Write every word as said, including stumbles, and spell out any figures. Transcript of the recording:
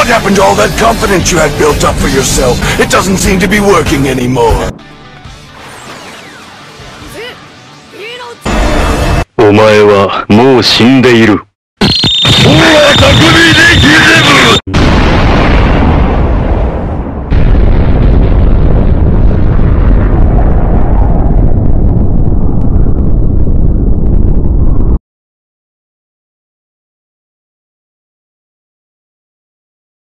What happened to all that confidence you had built up for yourself? It doesn't seem to be working anymore. お前はもう死んでいる。おは匠でギゼブ